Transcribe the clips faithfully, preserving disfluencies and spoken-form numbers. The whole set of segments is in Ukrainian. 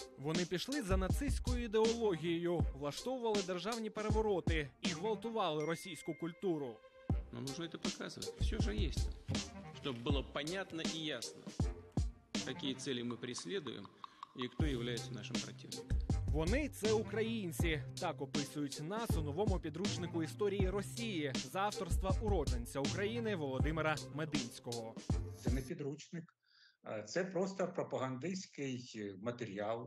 Вони пішли за нацистською ідеологією, влаштовували державні перевороти і гвалтували російську культуру. Но нужно это показывать. Все же есть. Чтобы было понятно и ясно, какие цели мы преследуем и кто является нашим противником. Вони – це українці. Так описують нас у новому підручнику історії Росії за авторства уродженця України Володимира Мединського. Це не підручник. Це просто пропагандистський матеріал,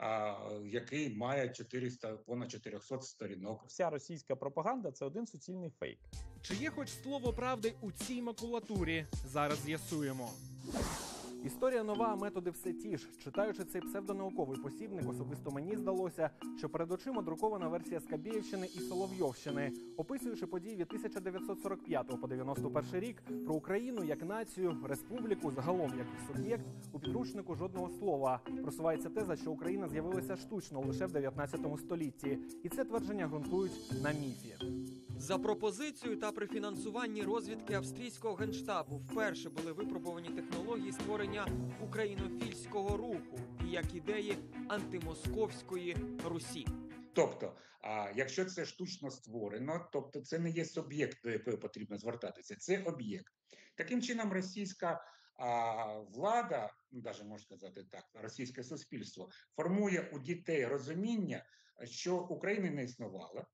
який має чотириста, понад чотириста сторінок. Вся російська пропаганда – це один суцільний фейк. Чи є хоч слово правди у цій макулатурі? Зараз з'ясуємо. Історія нова, а методи все ті ж. Читаючи цей псевдонауковий посібник, особисто мені здалося, що перед очима друкована версія Скабєєвщини і Соловйовщини, описуючи події від тисяча дев'ятсот сорок п'ятого по дев'яносто перший рік, про Україну як націю, республіку, загалом як суб'єкт, у підручнику жодного слова. Просувається теза, що Україна з'явилася штучно лише в дев'ятнадцятому столітті. І це твердження ґрунтують на міфі. За пропозицією та при фінансуванні розвідки австрійського генштабу вперше були випробувані технології створення українофільського руху і як ідеї антимосковської Русі. Тобто, а якщо це штучно створено, тобто це не є суб'єкт, до якого потрібно звертатися, це об'єкт. Таким чином, російська а, влада, ну, навіть можна сказати так, російське суспільство, формує у дітей розуміння, що України не існувало.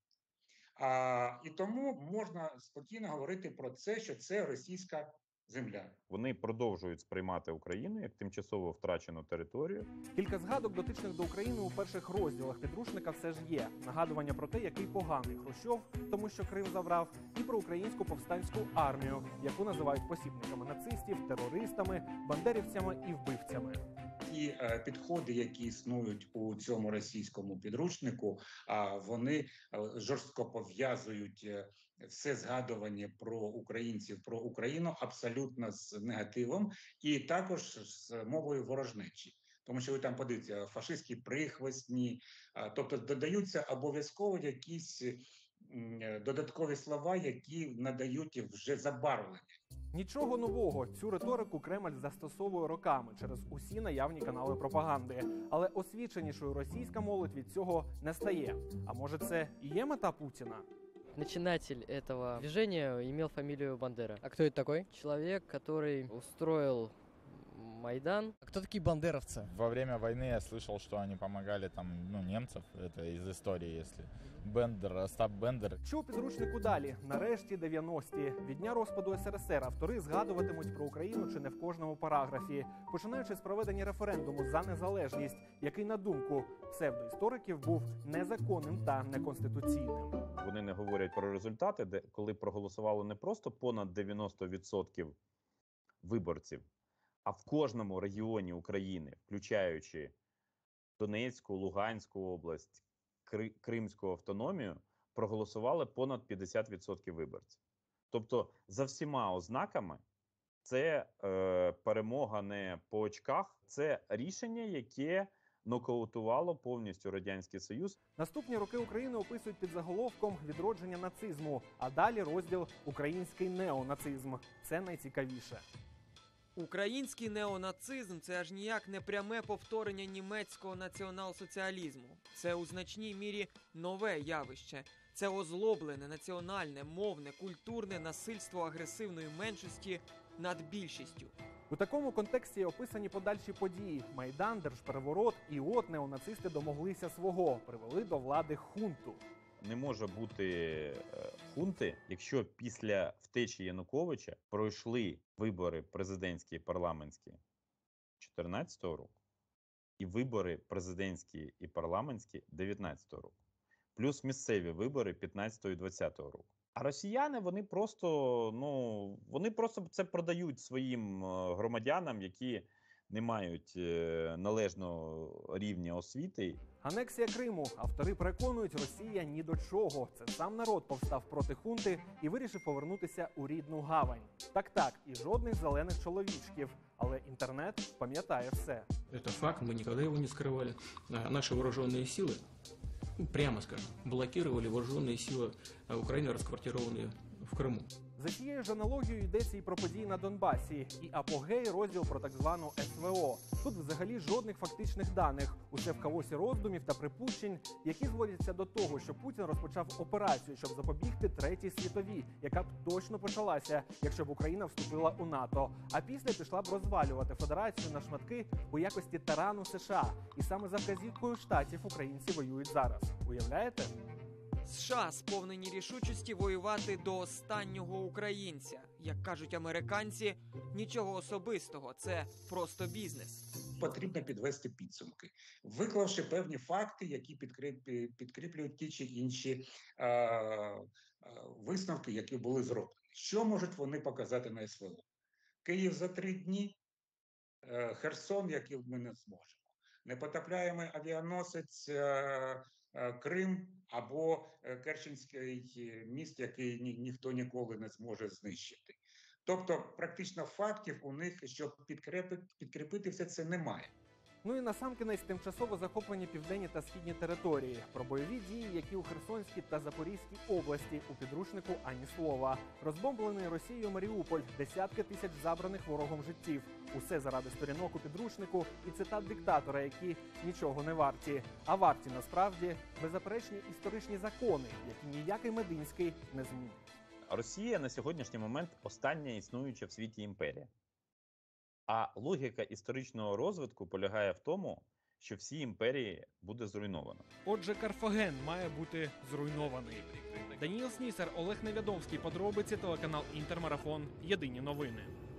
А, і тому можна спокійно говорити про це, що це російська земля. Вони продовжують сприймати Україну як тимчасово втрачену територію. Кілька згадок, дотичних до України у перших розділах підручника все ж є. Нагадування про те, який поганий Хрущов, тому що Крим забрав, і про українську повстанську армію, яку називають посібниками нацистів, терористами, бандерівцями і вбивцями. Ті е, підходи, які існують у цьому російському підручнику, а вони е, жорстко пов'язують е, все згадування про українців, про Україну абсолютно з негативом і також з мовою ворожнечі. Тому що ви там подивіться, фашистські прихвостні, е, тобто додаються обов'язково якісь е, додаткові слова, які надають вже забарвлення. Нічого нового. Цю риторику Кремль застосовує роками через усі наявні канали пропаганди. Але освіченішою російська молодь від цього не стає. А може це і є мета Путіна? Начинатель этого движения имел фамилию Бандера. А кто это такой? Человек, который устроил Майдан. А кто такие бандеровцы? Во время войны я слышал, что они помогали там, ну, немцев, это из истории, если. Бендер, Остап Бендер. Що у підручнику далі? Нарешті дев'яності. Від дня розпаду ес ер ес ер автори згадуватимуть про Україну чи не в кожному параграфі. Починаючи з проведення референдуму за незалежність, який, на думку псевдоісториків, був незаконним та неконституційним. Вони не говорять про результати, де коли проголосувало не просто понад дев'яносто відсотків виборців, а в кожному регіоні України, включаючи Донецьку, Луганську область, Кри- Кримську автономію, проголосували понад п'ятдесят відсотків виборців. Тобто, за всіма ознаками, це е, перемога не по очках, це рішення, яке нокаутувало повністю Радянський Союз. Наступні роки України описують під заголовком «Відродження нацизму», а далі розділ «Український неонацизм». Це найцікавіше. Український неонацизм – це аж ніяк не пряме повторення німецького націонал-соціалізму. Це у значній мірі нове явище. Це озлоблене, національне, мовне, культурне насильство агресивної меншості над більшістю. У такому контексті описані подальші події. Майдан, держпереворот і от неонацисти домоглися свого, привели до влади хунту. Не може бути е, хунти, якщо після втечі Януковича пройшли вибори президентські і парламентські чотирнадцятого року і вибори президентські і парламентські дев'ятнадцятого року. Плюс місцеві вибори п'ятнадцятого і двадцятого року. А росіяни, вони просто, ну, вони просто це продають своїм громадянам, які не мають належного рівня освіти. Анексія Криму. Автори переконують, Росія ні до чого. Це сам народ повстав проти хунти і вирішив повернутися у рідну гавань. Так-так, і жодних зелених чоловічків. Але інтернет пам'ятає все. Это факт, мы никогда его не скрывали. Наши вооруженные силы, прямо скажем, блокировали вооруженные силы Украины, расквартированные в Крыму. За цією ж аналогією йдеться і про події на Донбасі, і апогей розділ про так звану ес ве о. Тут взагалі жодних фактичних даних. Усе в хаосі роздумів та припущень, які зводяться до того, що Путін розпочав операцію, щоб запобігти Третій світовій, яка б точно почалася, якщо б Україна вступила у НАТО. А після пішла б розвалювати федерацію на шматки у якості тарану США. І саме за вказівкою штатів українці воюють зараз. Уявляєте? США сповнені рішучості воювати до останнього українця. Як кажуть американці, нічого особистого, це просто бізнес. Потрібно підвести підсумки, виклавши певні факти, які підкріп- підкріплюють ті чи інші е- е- висновки, які були зроблені. Що можуть вони показати на ес ве о? Київ за три дні, е- Херсон, який ми не зможемо. Непотопляємий авіаносець е- е- Крим або е- Керченський міст, який ні- ніхто ніколи не зможе знищити. Тобто, практично фактів у них, щоб підкріпити, підкріпити все це, немає. Ну і насамкінець тимчасово захоплені південні та східні території. Про бойові дії, які у Херсонській та Запорізькій області, у підручнику ані слова. Розбомблений Росією Маріуполь, десятки тисяч забраних ворогом життів. Усе заради сторінок у підручнику і цитат диктатора, які нічого не варті. А варті насправді беззаперечні історичні закони, які ніякий Мединський не змінить. Росія на сьогоднішній момент остання існуюча в світі імперія. А логіка історичного розвитку полягає в тому, що всі імперії буде зруйновано. Отже, Карфаген має бути зруйнований. Даніїл Снісар, Олег Невядомський. Подробиці, телеканал Інтермарафон. Єдині новини.